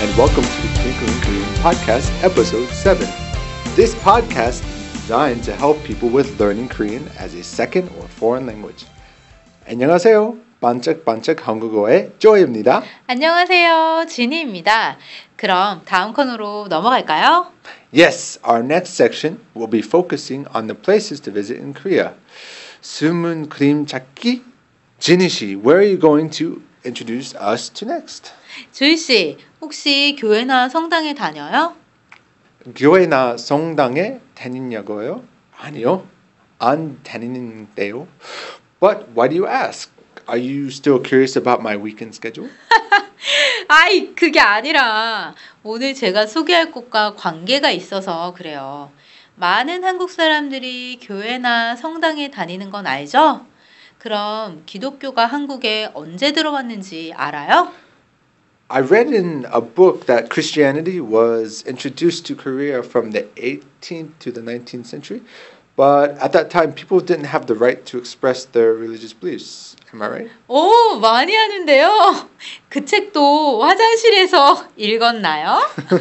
and welcome to the Twinkling Korean Podcast, Episode 7. This podcast is designed to help people with learning Korean as a second or foreign language. 안녕하세요. 반짝반짝 한국어의 조이입니다. 안녕하세요. 진희입니다. 그럼 다음 코너로 넘어갈까요? Yes, our next section will be focusing on the places to visit in Korea. 숨은 그림 찾기? 진희 씨, where are you going to introduce us to next? 조이 씨, 혹시 교회나 성당에 다녀요? 교회나 성당에 다니냐고요? 아니요, 안 다니는데요. But why do you ask? Are you still curious about my weekend schedule? 아이, 그게 아니라 오늘 제가 소개할 곳과 관계가 있어서 그래요. 많은 한국 사람들이 교회나 성당에 다니는 건 알죠? 그럼 기독교가 한국에 언제 들어왔는지 알아요? I read in a book that Christianity was introduced to Korea from the 18th to the 19th century, but at that time people didn't have the right to express their religious beliefs. Am I right? 오, 많이 하는데요. 그 책도 화장실에서 읽었나요?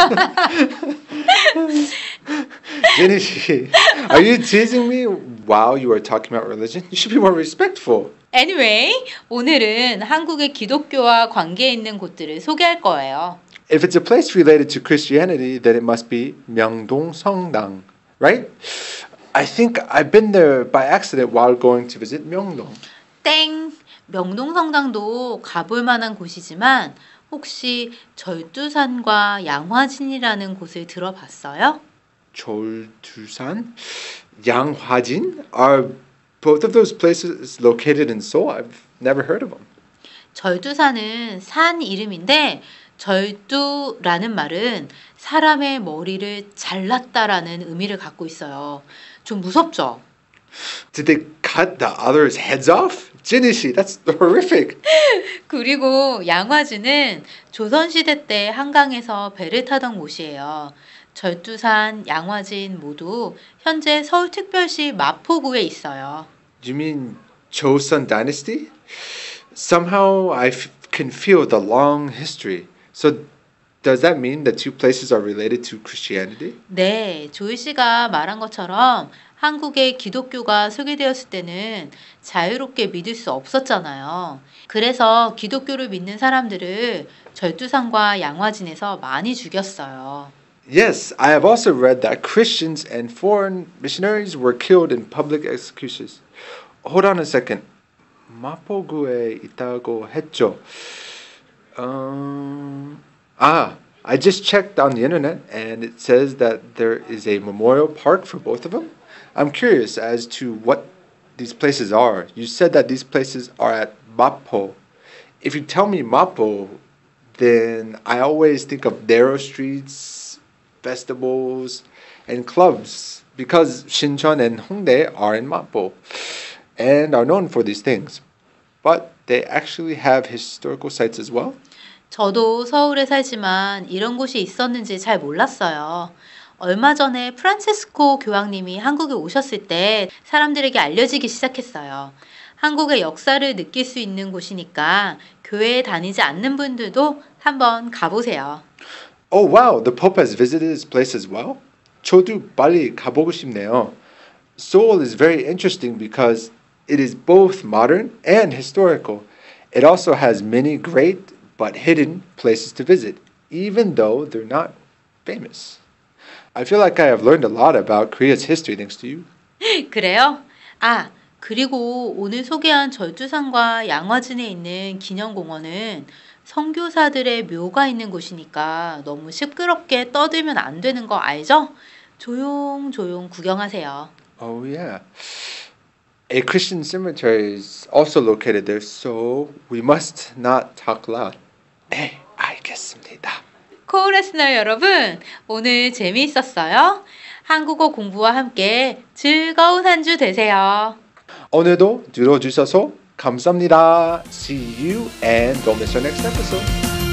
Jenny, are you teasing me while you are talking about religion? You should be more respectful. Anyway, 오늘은 한국의 기독교와 관계 있는 곳들을 소개할 거예요. If it's a place related to Christianity, then it must be 명동 성당, right? I think I've been there by accident while going to visit 명동. 땡! 명동성당도 가볼 만한 곳이지만 혹시 절두산과 양화진이라는 곳을 들어봤어요? 절두산, 양화진 are both of those places located in Seoul. I've never heard of them. 절두산은 산 이름인데 절두라는 말은 사람의 머리를 잘랐다라는 의미를 갖고 있어요. 좀 무섭죠? Did they cut the others' heads off? Jinny 씨, that's horrific. 그리고 양화진은 조선시대 때 한강에서 배를 타던 곳이에요. 절두산, 양화진 모두 현재 서울특별시 마포구에 있어요. You mean Joseon Dynasty? Somehow can feel the long history. So does that mean the two places are related to Christianity? 네, 조이 씨가 말한 것처럼 한국에 기독교가 소개되었을 때는 자유롭게 믿을 수 없었잖아요. 그래서 기독교를 믿는 사람들을 절두산과 양화진에서 많이 죽였어요. Yes, I have also read that Christians and foreign missionaries were killed in public executions. Hold on a second. 마포구에 있다고 했죠. I just checked on the internet and it says that there is a memorial park for both of them. I'm curious as to what these places are. You said that these places are at Mapo. If you tell me Mapo, then I always think of narrow streets, festivals, and clubs because Shincheon and Hongdae are in Mapo and are known for these things. But they actually have historical sites as well. 저도 서울에 살지만 이런 곳이 있었는지 잘 몰랐어요. 얼마 전에 프란체스코 교황님이 한국에 오셨을 때 사람들에게 알려지기 시작했어요. 한국의 역사를 느낄 수 있는 곳이니까 교회에 다니지 않는 분들도 한번 가보세요. Oh wow, the Pope has visited this place as well? 저도 빨리 가보고 싶네요. Seoul is very interesting because it is both modern and historical. It also has many great but hidden places to visit, even though they're not famous. I feel like I have learned a lot about Korea's history thanks to you. 그래요? 아, 그리고 오늘 소개한 절두산과 양화진에 있는 기념공원은 선교사들의 묘가 있는 곳이니까 너무 시끄럽게 떠들면 안 되는 거 알죠? 조용조용 구경하세요. Oh yeah. A Christian cemetery is also located there, so we must not talk loud. 네, 알겠습니다. 코레스너 여러분, 오늘 재미있었어요? 한국어 공부와 함께 즐거운 한 주 되세요. 오늘도 들어주셔서 감사합니다. See you and don't miss our next episode.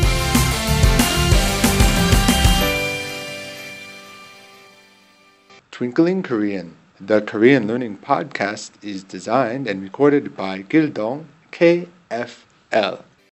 Twinkling Korean, the Korean learning podcast, is designed and recorded by Gildong KFL.